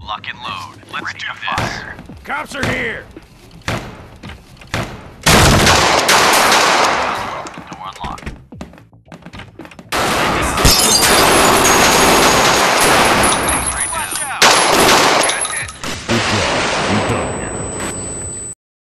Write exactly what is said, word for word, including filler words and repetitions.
Lock and load. Let's do this. Cops are here!